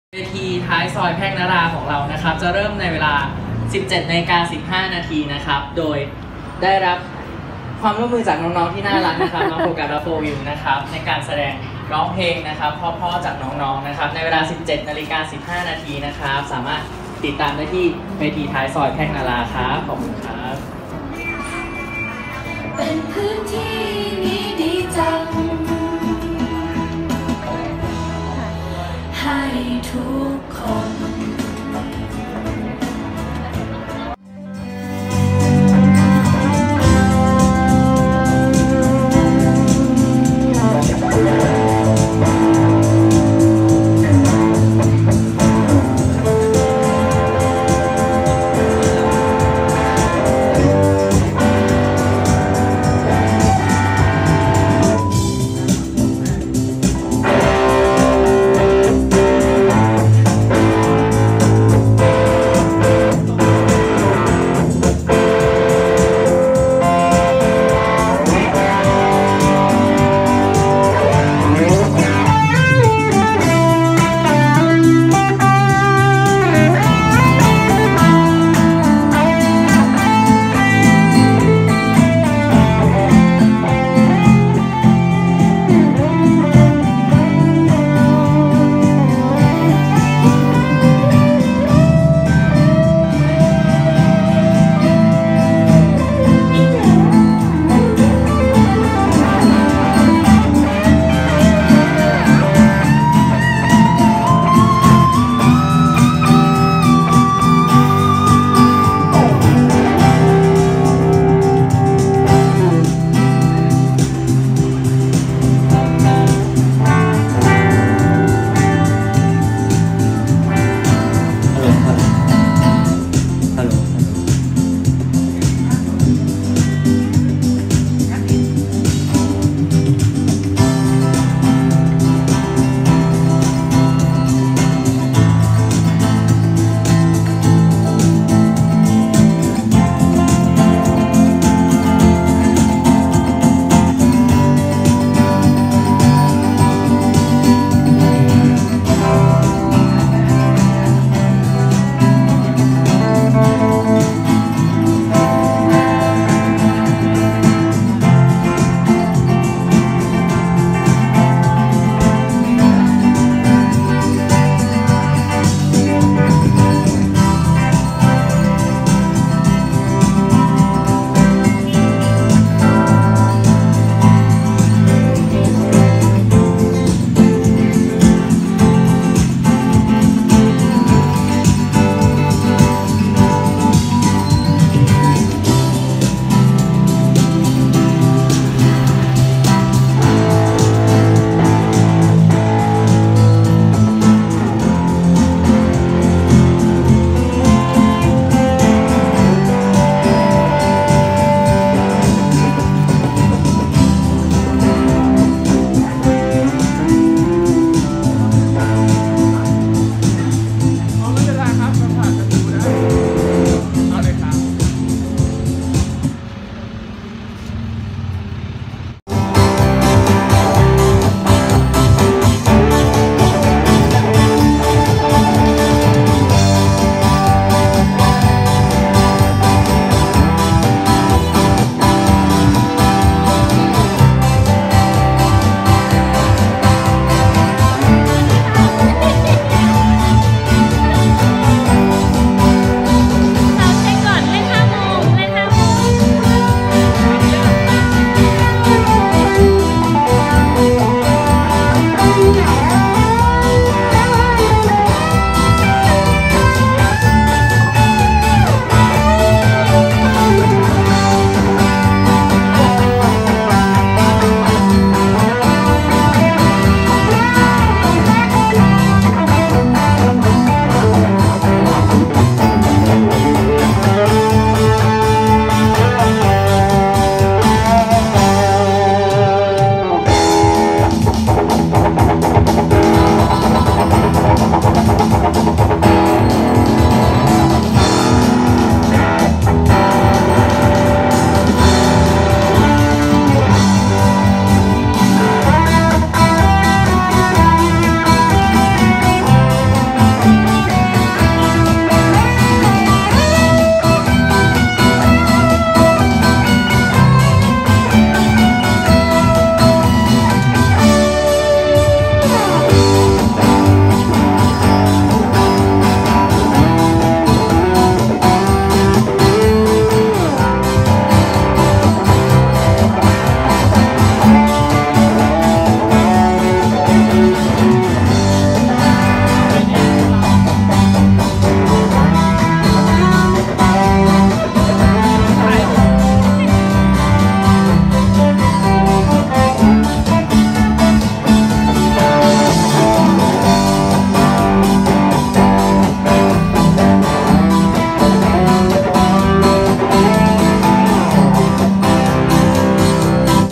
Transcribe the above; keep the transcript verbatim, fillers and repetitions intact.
เวทีท้ายซอยแพร่งนราของเรานะครับจะเริ่มในเวลา สิบเจ็ดนาฬิกาสิบห้า นาทีนะครับโดยได้รับความร่วมมือจากน้องๆที่น่ารักนะครับน้องโฟกัสและโฟวิวนะครับในการแสดงร้องเพลงนะครับเพราะๆจากน้องๆนะครับในเวลา สิบเจ็ดนาฬิกาสิบห้า นาทีนะครับสามารถติดตามได้ที่เวทีท้ายซอยแพร่งนราครับขอบคุณครับเป็นพื้นที่นี้ดีจังให้ทุกคน